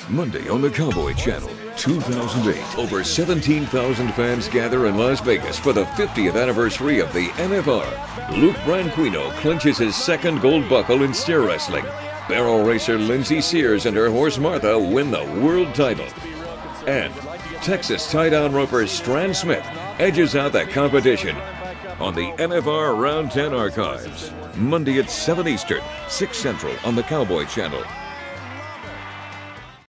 Monday on the Cowboy Channel, 2008. Over 17,000 fans gather in Las Vegas for the 50th anniversary of the NFR. Luke Branquinho clinches his second gold buckle in steer wrestling. Barrel racer Lindsay Sears and her horse Martha win the world title. And Texas tie-down roper Strand Smith edges out the competition on the NFR Round 10 archives. Monday at 7 Eastern, 6 Central on the Cowboy Channel.